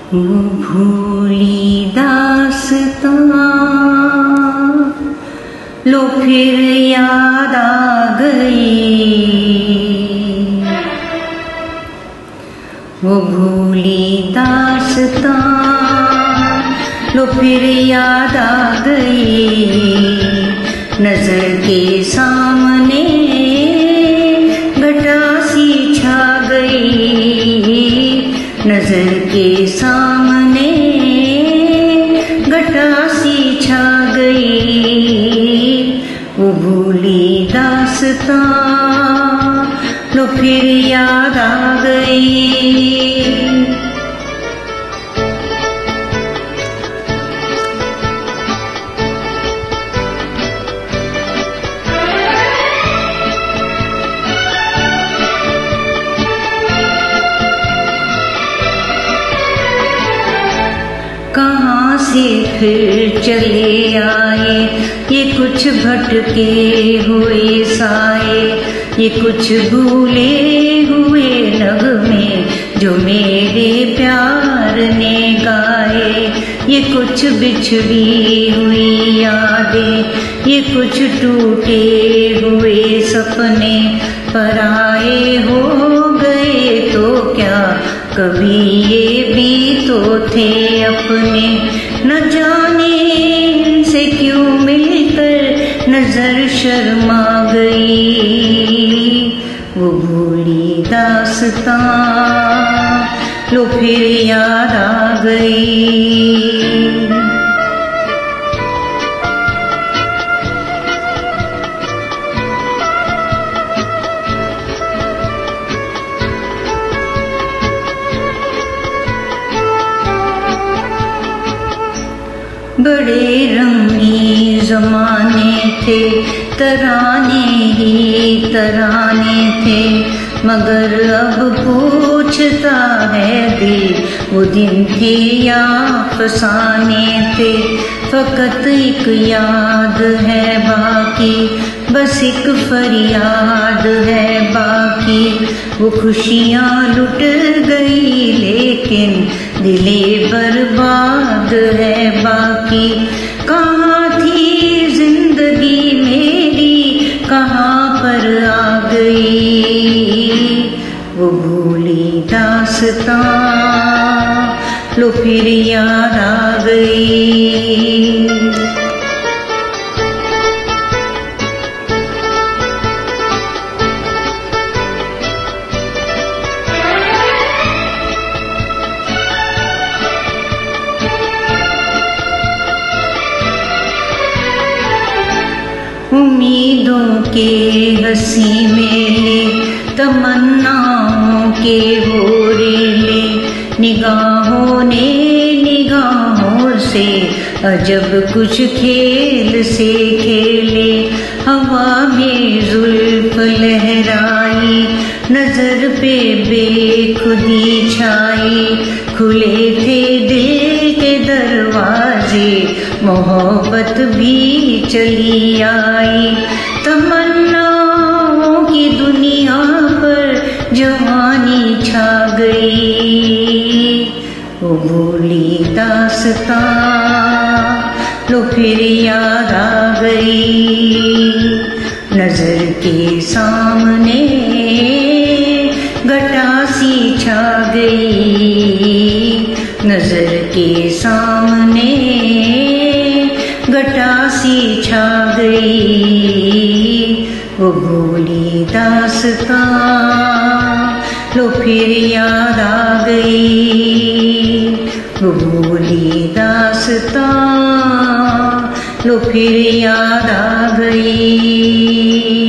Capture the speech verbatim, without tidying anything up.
वो भूली दास्तां लो फिर याद आ गई, वो भूली दास्तां लो फिर याद आ गई। नजर के सामने घटा सी छा गई, नजर के सामने घटा सी छा गई। वो भूली दास्तां लो फिर याद आ गई। कहाँ से फिर चले आए ये कुछ भटके हुए साए, ये कुछ भूले हुए नगमे जो मेरे प्यार ने गाए। ये कुछ बिछड़ी हुई यादें, ये कुछ टूटे हुए सपने पराए हो गए तो क्या कभी ये भी तो थे अपने। न जाने इनसे क्यों मिलकर नजर शर्मा गई। वो भूली दास्तां लो फिर याद आ गई। बड़े रंगी जमाने थे, तराने ही तराने थे, मगर अब पूछता है दिल वो दिन थे या फसाने थे। फकत एक याद है बाकी, बस एक फरियाद है बाकी। वो खुशियाँ लुट गई लेकिन दिले बर्बाद है बाकी। कहाँ थी जिंदगी मेरी, कहाँ पर आ गई। वो भूली दास्तां लो फिर याद आ गई। उम्मीदों के हंसी मेले, तमन्नाओं के हो रेले, निगाहों ने निगाहों से अजब कुछ खेल से खेले। हवा में जुल्फ लहराई, नजर पे बेखुदी छाई। खुले थे दिल के दरवाजे, मोहब्बत भी चली आई। तमन्नाओं की दुनिया पर जवानी छा गई। वो भूली दास्तां लो फिर याद आ गई। नजर के सामने घटा सी छा गई, नजर के सामने घटा सी छा गई। वो भूली दास्तां लो फिर याद आ गई। वो भूली दास्तां लो फिर याद आ गई।